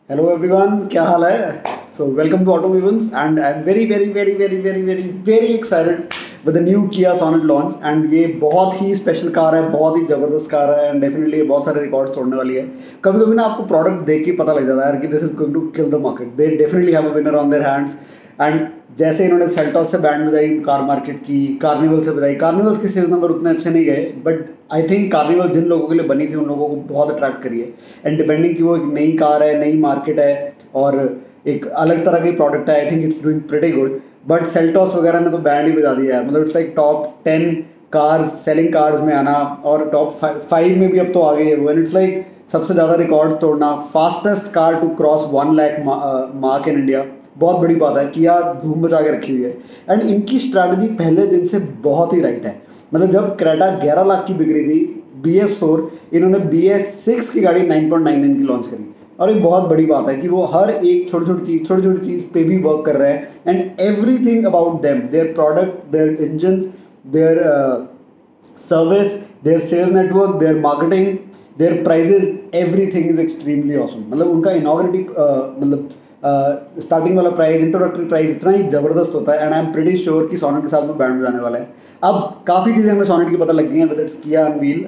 Hello everyone, क्या हाल है? So welcome to automobiles and I am very very very very very very very excited with the new Kia Sonet launch. And ये बहुत ही special car है, बहुत ही ज़बरदस्त car है एंड डेफिनेटली बहुत सारे रिकॉर्ड्स तोड़ने वाली है। कभी कभी ना आपको प्रोडक्ट देख के पता लग जाता है यार कि this is going to kill the market. They definitely have a winner on their hands. And जैसे इन्होंने सेल्टॉस से बैंड बजाई कार मार्केट की, कार्निवल से बजाई, कार्निवल के सेल्स नंबर उतने अच्छे नहीं गए, बट आई थिंक कार्निवल जिन लोगों के लिए बनी थी उन लोगों को बहुत अट्रैक्ट करी है। एंड डिपेंडिंग कि वो एक नई कार है, नई मार्केट है और एक अलग तरह की प्रोडक्ट है, I think it's doing pretty good. But Seltos वगैरह ने तो बैंड ही बजा दिया है। मतलब it's like top 10 cars, selling cars में आना और टॉप 5 में भी अब तो आ गई है वो। एंड इट्स लाइक सबसे ज़्यादा रिकॉर्ड्स तोड़ना, fastest car to cross 1 lakh mark in India, बहुत बड़ी बात है। किया धूम मचा के रखी हुई है एंड इनकी स्ट्रैटेजी पहले दिन से बहुत ही राइट है। मतलब जब क्रेटा 11 लाख की बिक रही थी, BS4, इन्होंने BS6 की गाड़ी 9.99 की लॉन्च करी। और एक बहुत बड़ी बात है कि वो हर एक छोटी छोटी चीज़ पे भी वर्क कर रहे हैं and everything about them, their product, their engine, their service, their sale network, their marketing, their prices, everything is extremely awesome. मतलब उनका इनॉग्रेटिव मतलब स्टार्टिंग वाला प्राइस, इंट्रोडक्टरी प्राइस इतना ही ज़बरदस्त होता है and I am pretty sure कि सोनेट के साथ वो बैंड बजाने वाला है। अब काफ़ी चीज़ें हमें सोनेट की पता लग गई हैं with its Kia unveil,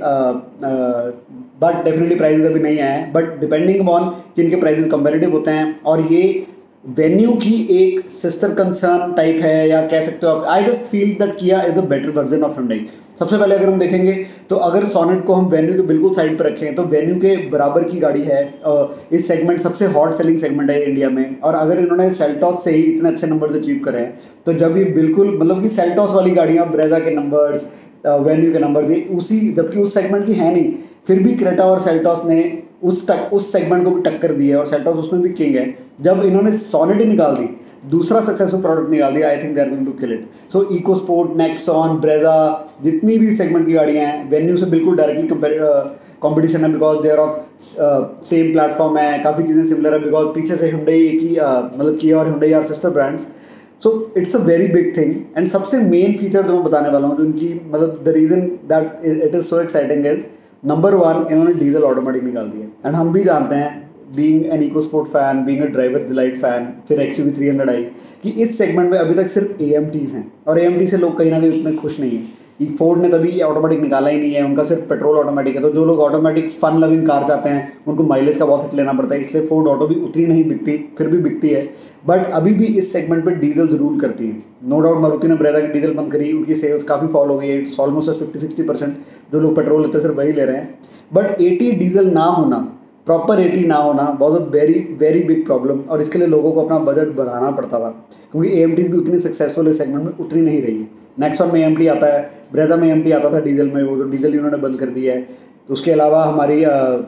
but definitely prices अभी नहीं आए हैं। बट डिपेंडिंग अपॉन कि इनके प्राइजेस कंपेरेटिव होते हैं और ये वेन्यू की एक सिस्टर कंसर्न टाइप है या कह सकते हो आप। I just feel that Kia is a better version of Hyundai। सबसे पहले अगर हम देखेंगे तो अगर सोनेट को हम वेन्यू के बिल्कुल साइड पर रखें तो वेन्यू के बराबर की गाड़ी है। इस सेगमेंट सबसे हॉट सेलिंग सेगमेंट है इंडिया में। और अगर इन्होंने सेल्टॉस से ही इतने अच्छे नंबर्स अचीव करे हैं तो जब ये बिल्कुल मतलब कि सेल्टॉस वाली गाड़ियाँ, ब्रेजा के नंबर्स, वेन्यू के नंबर्स, ये उसी जबकि उस सेगमेंट की है नहीं, फिर भी क्रेटा और सेल्टॉस ने उस सेगमेंट को भी टक्कर दी है और सेल्टॉस उसमें भी किंग है। जब इन्होंने सोनेट ही निकाल दी, दूसरा सक्सेसफुल प्रोडक्ट निकाल दिया, I think they are going to kill it. So EcoSport, Nexon, Brezza, जितनी भी सेगमेंट की गाड़ियाँ हैं वेन्यू से बिल्कुल डायरेक्टली कंपटीशन है because they are of same platform है, काफ़ी चीज़ें सिमिलर है बिकॉज पीछे से Hyundai की मतलब किया और Hyundai are sister brands. So it's a very big thing. And सबसे मेन फीचर जो मैं बताने वाला हूँ जो इनकी मतलब the reason that it is so exciting is number 1, इन्होंने डीजल ऑटोमेटिक निकाल दिया। एंड हम भी जानते हैं being an EcoSport fan, being a driver delight fan, फिर XUV 300 आई कि इस सेगमेंट में अभी तक सिर्फ AMTs हैं और AMT से लोग कहीं ना कहीं उतने खुश नहीं हैं। फोर्ड ने तभी ऑटोमेटिक निकाला ही नहीं है, उनका सिर्फ पेट्रोल ऑटोमेटिक है। तो जो लोग ऑटोमेटिक फन लविंग कार चाहते हैं उनको माइलेज का बहुत हिट लेना पड़ता है, इसलिए फोर्ड ऑटो भी उतनी नहीं बिकती, फिर भी बिकती है। बट अभी भी इस सेगमेंट पे डीजल रूल करती है। नो डाउट मारुति ने ब्रेजा की डीजल बंद करी, उनकी सेल्स काफ़ी फॉल हो गई है, इट्स ऑलमोस्ट 50-60%। जो लोग पेट्रोल लेते हैं सिर्फ वही ले रहे हैं। बट 80 डीजल ना होना, प्रॉपर 80 ना होना was a very very big problem और इसके लिए लोगों को अपना बजट बढ़ाना पड़ता था क्योंकि AMT भी उतनी सक्सेसफुल इस सेगमेंट में उतनी नहीं रही है। नेक्सॉन में AMT आता है, ब्रेजा में AMT आता था डीजल में, वो तो डीजल उन्होंने बंद कर दिया है। तो उसके अलावा हमारी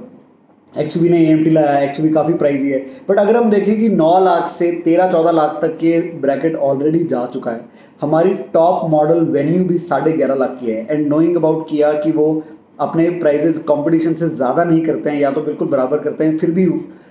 XUV ने AMT लाया, XUV काफ़ी प्राइजी है। बट अगर हम देखें कि 9 लाख से 13-14 लाख तक के ब्रैकेट ऑलरेडी जा चुका है। हमारी टॉप मॉडल वेन्यू भी 11.5 लाख की है। एंड नोइंग अबाउट किया कि वो अपने प्राइजेस कंपटीशन से ज़्यादा नहीं करते हैं या तो बिल्कुल बराबर करते हैं, फिर भी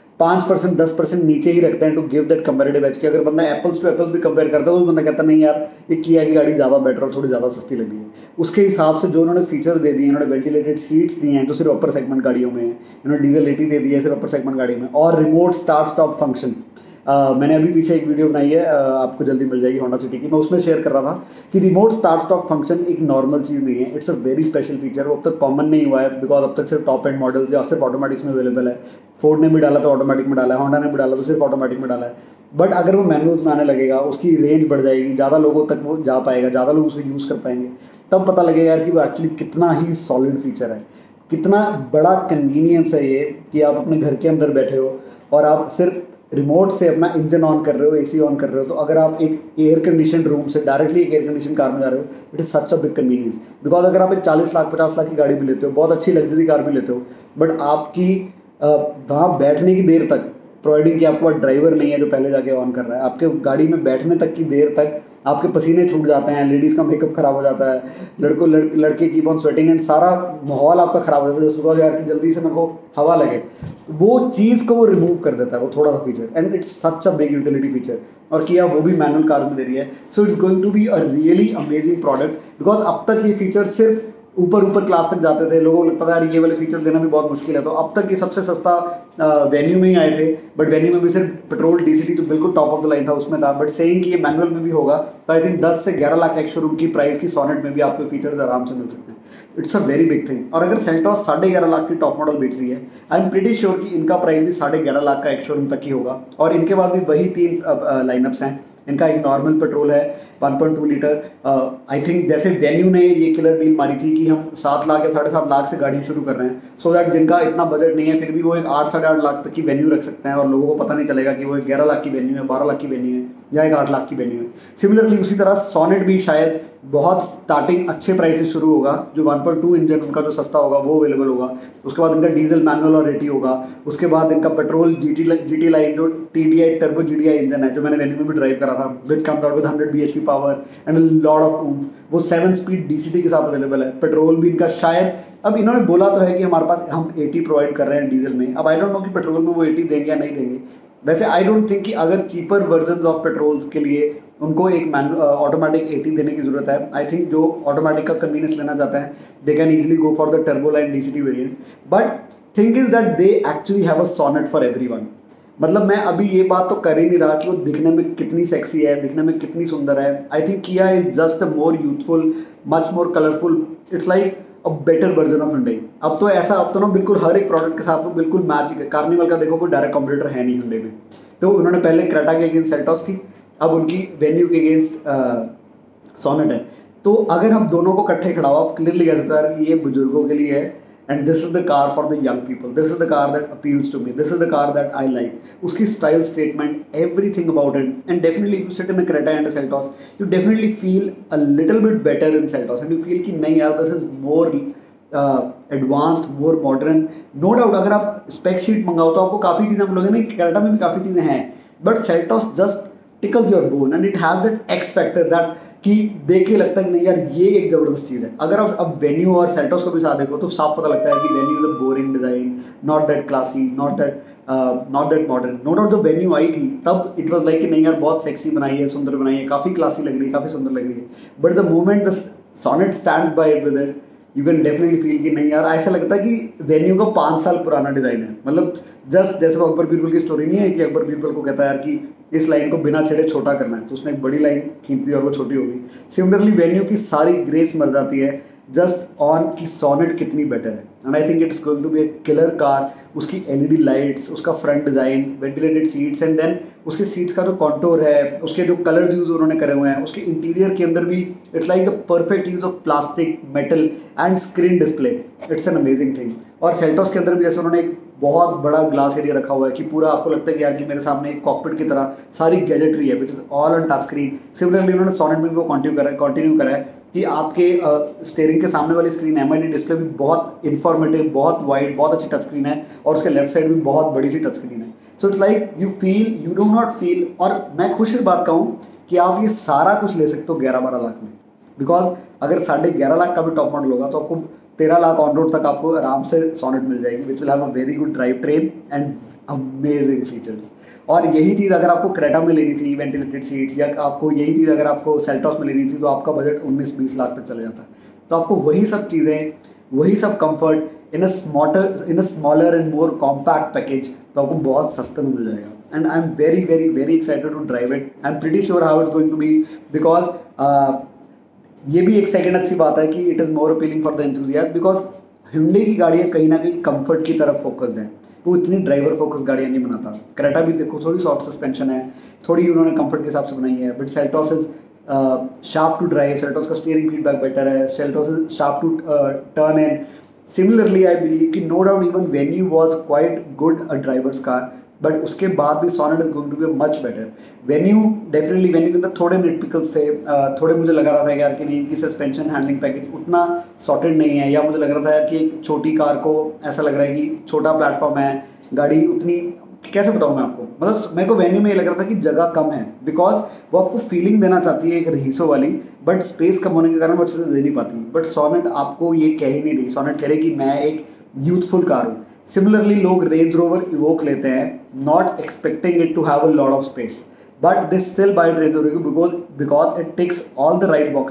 5% 10% नीचे ही रखते हैं to give that comparative edge. कि अगर बंदा एप्पल्स टू एप्पल्स भी कंपेयर करता है तो बंदा कहता नहीं यार ये किया की गाड़ी ज़्यादा बेटर और थोड़ी ज़्यादा सस्ती लगी है। उसके हिसाब से जो उन्होंने फीचर दे दिए, इन्होंने वेंटिलेटेड सीट्स दिए हैं तो सिर्फ अपर सेगमेंट गाड़ियों में है, इन्होंने डीजल 80 दे दिया है सिर्फ अपर सेगमेंट गाड़ी में, और रिमोट स्टार्ट स्टॉप फंक्शन। मैंने अभी पीछे एक वीडियो बनाई है, आपको जल्दी मिल जाएगी होंडा सिटी की, मैं उसमें शेयर कर रहा था कि रिमोट स्टार्ट स्टॉप फंक्शन एक नॉर्मल चीज़ नहीं है, it's a very special feature. वो अब तक कॉमन नहीं हुआ है बिकॉज अब तक सिर्फ टॉप एंड मॉडल्स या सिर्फ ऑटोमेटिक्स में अवेलेबल है। फोर्ड ने भी डाला तो ऑटोमेटिक में डाला है, होंडा ने भी डाला तो सिर्फ ऑटोमेटिक में डाला है। बट अगर वो मैनुअल्स में आने लगेगा, उसकी रेंज बढ़ जाएगी, ज़्यादा लोगों तक वो जा पाएगा, ज़्यादा लोग उसको यूज़ कर पाएंगे, तब पता लगेगा यार कि वो एक्चुअली कितना ही सॉलिड फीचर है, कितना बड़ा कन्वीनियंस है ये कि आप अपने घर के अंदर बैठे हो और आप सिर्फ रिमोट से अपना इंजन ऑन कर रहे हो, AC ऑन कर रहे हो। तो अगर आप एक एयर कंडीशन रूम से डायरेक्टली एक एयर कंडीशन कार में जा रहे हो, it is such a big convenience. Because अगर आप एक 40 लाख 50 लाख की गाड़ी भी लेते हो, बहुत अच्छी लग्जरी कार भी लेते हो, बट आपकी वहाँ बैठने की देर तक प्रोवाइडिंग कि आपके पास ड्राइवर नहीं है जो पहले जाके ऑन कर रहा है, आपके गाड़ी में बैठने तक की देर तक आपके पसीने छूट जाते हैं, लेडीज़ का मेकअप खराब हो जाता है, लड़के कीप ऑन स्वेटिंग एंड सारा माहौल आपका ख़राब हो जाता है जस्ट बिकॉज यार कि जल्दी से मेरे को हवा लगे। वो चीज़ को वो रिमूव कर देता है, वो थोड़ा सा feature, and it's such a big utility feature. और किया वो भी मैनुअल कार में दे रही है। So it's going to be a really amazing product because अब तक ये फीचर सिर्फ ऊपर ऊपर क्लास तक जाते थे, लोगों को लगता था यार ये वाले फीचर देना भी बहुत मुश्किल है। तो अब तक ये सबसे सस्ता वेन्यू में ही आए थे, बट वेन्यू में भी सिर्फ पेट्रोल डीसीटी तो बिल्कुल टॉप ऑफ द लाइन था उसमें था, बट सेइंग कि ये मैनुअल में भी होगा तो आई थिंक 10 से 11 लाख एक्स-शोरूम की प्राइस की सोनेट में भी आपको फीचर्स आराम से मिल सकते हैं। It's a very big thing. और अगर सेल्टॉस 11.5 लाख की टॉप मॉडल बेच रही है, आई एम प्रीटी श्योर कि इनका प्राइस भी 11.5 लाख का एक्स-शोरूम तक ही होगा। और इनके बाद भी वही 3 लाइनअप्स हैं। इनका एक नॉर्मल पेट्रोल है 1.2 लीटर। आई थिंक जैसे वेन्यू ने ये किलर डील मारी थी कि हम 7 लाख या 7.5 लाख से गाड़ियाँ शुरू कर रहे हैं, सो दैट जिनका इतना बजट नहीं है फिर भी वो एक 8 साढ़े 8 लाख तक की वेन्यू रख सकते हैं और लोगों को पता नहीं चलेगा कि वो एक 11 लाख की वेन्यू है, 12 लाख की वेन्यू है या एक 8 लाख की वेन्यू है। सिमिलरली उसी तरह सोनेट भी शायद बहुत स्टार्टिंग अच्छे प्राइस से शुरू होगा, जो 1.2 इंजन उनका जो सस्ता होगा वो अवेलेबल होगा। उसके बाद इनका डीजल मैनुअल और रेटी होगा। उसके बाद इनका पेट्रोल जीटी लाइन जो TDI टर्बो GDI इंजन है, जो मैंने वेन्यू में भी ड्राइव करा था, which comes out with 100 bhp power and lot of oomph, वो 7 स्पीड DCT के साथ अवेलेबल है। पेट्रोल भी इनका शायद, अब इन्होंने बोला तो है कि हमारे पास हम 80 प्रोवाइड कर रहे हैं डीजल में, अब आई डोंट नो कि पेट्रोल में वो 80 देंगे या नहीं देंगे। वैसे आई डोंट थिंक कि अगर चीपर वर्जन ऑफ पेट्रोल्स के लिए उनको एक ऑटोमेटिक 80 देने की जरूरत है। आई थिंक जो ऑटोमेटिक का कन्वीनियंस लेना चाहते हैं they can easily go for the turbo line DCT variant, but thing is that they actually have a Sonet for everyone. मतलब मैं अभी ये बात तो कर ही नहीं रहा कि वो दिखने में कितनी सेक्सी है, दिखने में कितनी सुंदर है। I think Kia is just a more youthful, much more colourful, it's like a better version of Hyundai। अब तो ऐसा, अब तो ना बिल्कुल हर एक प्रोडक्ट के साथ वो बिल्कुल मैच है। कार्निवल का देखो कोई डायरेक्ट कॉम्पिटिटर है नहीं Hyundai में, तो उन्होंने पहले क्रेटा के अगेंस्ट सेल्टॉस थी, अब उनकी वेन्यू के अगेंस्ट सोनेट है। तो अगर हम दोनों को इकट्ठे खड़ा हो, आप क्लियरली कह सकते हो यार कि ये बुजुर्गों के लिए है and this is the car for the young people, this is the car that appeals to me, this is the car that I like. उसकी style statement, everything about it, and definitely if you sit in a Creta and a Seltos you definitely feel a little bit better in Seltos and you feel कि नहीं यार this is more advanced, more modern. No doubt अगर आप spec sheet मंगाओ तो आपको काफ़ी चीज़ें, हम लोग नहीं क्रेटा में भी काफ़ी चीज़ें हैं, but Seltos just tickles your bone and it has that X factor that कि देख के लगता है कि नहीं यार ये एक ज़बरदस्त चीज़ है। अगर आप अब वेन्यू और सेल्टॉस को भी साथ देखो तो साफ पता लगता है कि Venue is a boring design, not that classy, not that modern. No doubt जब वेन्यू आई थी तब इट वॉज लाइक कि नहीं यार बहुत सेक्सी बनाई है, सुंदर बनाई है, काफ़ी क्लासी लग रही है, काफ़ी सुंदर लग रही है। But the moment the Sonet stand by with it you can definitely feel कि नहीं यार, ऐसा लगता है कि वेन्यू का 5 साल पुराना डिज़ाइन है। मतलब जस्ट जैसे वो अकबर बीरबल की स्टोरी नहीं है कि अकबर बीरबल को कहता है यार कि इस लाइन को बिना छेड़े छोटा करना है, तो उसने एक बड़ी लाइन खींच दी और वो छोटी हो गई। सिमिलरली वेन्यू की सारी ग्रेस मर जाती है जस्ट ऑन की सोनेट कितनी बेटर है। And I think it's going to be a killer car. उसकी LED लाइट्स, उसका front design, ventilated seats and then उसके सीट्स का जो कॉन्टोर है, उसके जो कलर्स यूज़ उन्होंने करे हुए हैं, उसके इंटीरियर के अंदर भी it's like the perfect use of plastic, metal and screen display. It's an amazing thing. और सेल्टॉस के अंदर भी जैसे उन्होंने एक बहुत बड़ा ग्लास एरिया रखा हुआ है कि पूरा आपको लगता है कि यार कि मेरे सामने एक कॉकपिट की तरह सारी गैजेटरी है which is all on touch screen. Similarly उन्होंने सोनेट में भी वो कंटिन्यू करा है कि आपके स्टीयरिंग के सामने वाली स्क्रीन MID डिस्प्ले भी बहुत इन्फॉर्मेटिव, बहुत वाइड, बहुत अच्छी टच स्क्रीन है और उसके लेफ्ट साइड भी बहुत बड़ी सी टच स्क्रीन है। So it's like you do not feel, और मैं खुश इस बात कहूँ कि आप ये सारा कुछ ले सकते हो 11-12 लाख में, बिकॉज अगर 11.5 लाख का भी टॉप मॉडल होगा तो आपको 13 लाख ऑन रोड तक आपको आराम से सोनेट मिल जाएगी which will have a very good drivetrain and amazing features. और यही चीज़ अगर आपको क्रेटा में लेनी थी, वेंटिलेटेड सीट्स, या आपको यही चीज़ अगर आपको सेल्टॉस में लेनी थी तो आपका बजट 19-20 लाख तक चले जाता है। तो आपको वही सब चीज़ें, वही सब comfort in a smaller and more compact package तो आपको बहुत सस्ते में मिल जाएगा। And I am very very very excited to drive it. I am pretty sure how it's going to be, because ये भी एक सेकंड अच्छी बात है कि it is more appealing for the enthusiast, because Hyundai की गाड़ियाँ कहीं ना कहीं कंफर्ट की तरफ फोकस्ड हैं, वो इतनी ड्राइवर फोकस गाड़ियाँ नहीं बनाता। क्रेटा भी देखो थोड़ी सॉफ्ट सस्पेंशन है, थोड़ी उन्होंने कंफर्ट के हिसाब से बनाई है, but Seltos is sharp to drive, Seltos का स्टीयरिंग फीडबैक बेटर है, Seltos is sharp to turn in. Similarly I believe कि no doubt even Venue was quite good a driver's car, but उसके बाद भी Sonet is going to be much better. Venue definitely, Venue के अंदर थोड़े निटपिकल्स थे, थोड़े मुझे लगा रहा था यार कि नहीं इनकी सस्पेंशन हैंडलिंग पैकेज उतना सॉर्टेड नहीं है, या मुझे लग रहा था यार कि एक छोटी कार को ऐसा लग रहा है कि छोटा प्लेटफॉर्म है, गाड़ी उतनी, कैसे बताऊँ मैं आपको, मतलब मेरे को वेन्यू में ये लग रहा था कि जगह कम है, बिकॉज वो आपको फीलिंग देना चाहती है एक रहीसों वाली, बट स्पेस कम होने के कारण वो अच्छे से दे नहीं पाती। बट सोनेट आपको ये कह ही नहीं रही, सोनेट कह रही कि मैं एक यूथफुल कार हूँ। सिमिलरली लोग रेंज रोवर इवोक लेते हैं not expecting it to have a lot of space, but they still buy Range Rover because it ticks all the right boxes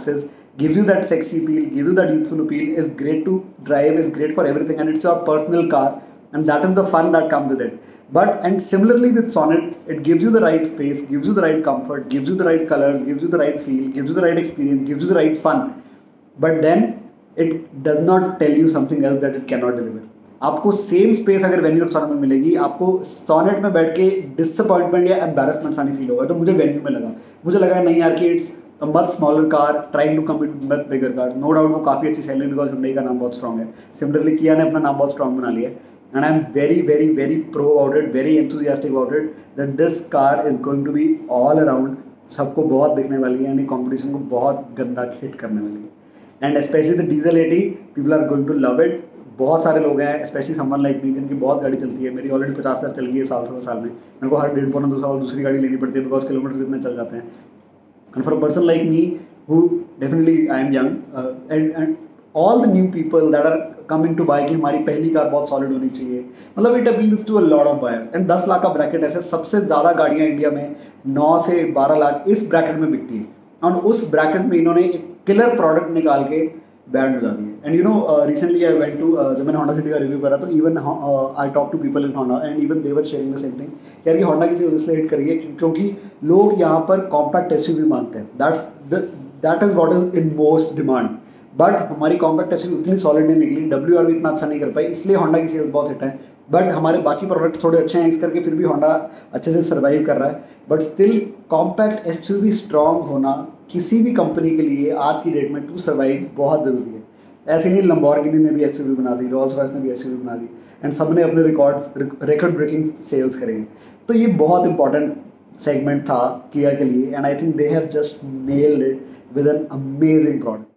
gives you that sexy appeal, gives you that youthful appeal, is great to drive, is great for everything, and it's your personal car, and that is the fun that comes with it. But and similarly with Sonnet, it gives you the right space, gives you the right comfort, gives you the right colors, gives you the right feel, gives you the right experience, gives you the right fun. But then it does not tell you something else that it cannot deliver. आपको same space अगर Venue और Sonet में मिलेगी, आपको sonnet में बैठ के disappointment या एम्बेरसमेंट आनी फील होगा, तो मुझे वेन्यू में लगा, मुझे लगा नहीं यार कि it's a much smaller car trying to compete with much bigger car. No doubt वो काफ़ी अच्छी सेल है बिकॉज हुंडई का नाम बहुत स्ट्रॉग है. सिमिलरली किया ने अपना नाम बहुत स्ट्रॉग बना लिया है. And I am very very very pro about it, very enthusiastic about it that this car is going to be all around, सबको बहुत दिखने वाली है, यानी कॉम्पिटिशन को बहुत गंदा हिट करने वाली है. And specially the diesel 80 people are going to love it. बहुत सारे लोग हैं स्पेशली समवन लाइक मी जिनकी बहुत गाड़ी चलती है. मेरी ऑलरेडी 50 साल चल गई है साल सवा साल में. मेरे को हर 1.5-2 साल दूसरी गाड़ी लेनी पड़ती है बिकॉज किलोमीटर इतने चल जाते हैं. And for a person like me who definitely I am young and all the new people that are coming to buy कि हमारी पहली कार बहुत सॉलिड होनी चाहिए, मतलब it appeals to a lot of buyers. And 10 lakh का bracket ऐसे सबसे ज़्यादा गाड़ियाँ इंडिया में 9 से 12 लाख इस ब्रैकेट में बिकती है. और उस ब्रैकेट में इन्होंने एक किलर प्रोडक्ट निकाल के बैंड बजा दी है. And you know recently I went to, जब मैंने होंडा सिटी का रिव्यू करा तो even I talk to people in Honda and even they were sharing the same thing यार कि होंडा किसी वजह से हिट करी है क्योंकि लोग यहाँ पर कॉम्पैक्ट एसयूवी मांगते हैं. That is what is in most demand. But हमारी कॉम्पैक्ट एसयूवी उतनी सॉलिड नहीं निकली, WR भी इतना अच्छा नहीं कर पाई, इसलिए होंडा की सेल्स बहुत हिट है. बट हमारे बाकी प्रोडक्ट्स थोड़े अच्छे हैं, इस करके फिर भी होंडा अच्छे से सर्वाइव कर रहा है. But still compact SUV strong होना किसी भी कंपनी के लिए आज की डेट में टू सर्वाइव बहुत ज़रूरी है. ऐसे नहीं लंबोर्गिनी ने भी एसयूवी बना दी, रोल्स रॉयस ने भी एसयूवी बना दी एंड सब ने अपने रिकॉर्ड ब्रेकिंग सेल्स करेंगे. तो ये बहुत इंपॉर्टेंट सेगमेंट था किया के लिए and I think they have just nailed it with an amazing product.